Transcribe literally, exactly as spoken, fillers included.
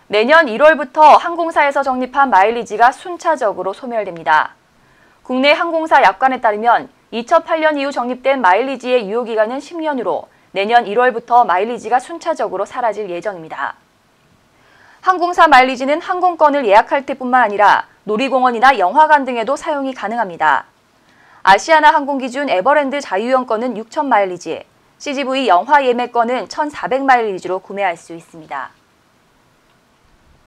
내년 일월부터 항공사에서 적립한 마일리지가 순차적으로 소멸됩니다. 국내 항공사 약관에 따르면 이천팔 년 이후 적립된 마일리지의 유효기간은 십 년으로 내년 일월부터 마일리지가 순차적으로 사라질 예정입니다. 항공사 마일리지는 항공권을 예약할 때뿐만 아니라 놀이공원이나 영화관 등에도 사용이 가능합니다. 아시아나 항공 기준 에버랜드 자유여행권은 육천 마일리지, 씨지브이 영화 예매권은 천사백 마일리지로 구매할 수 있습니다.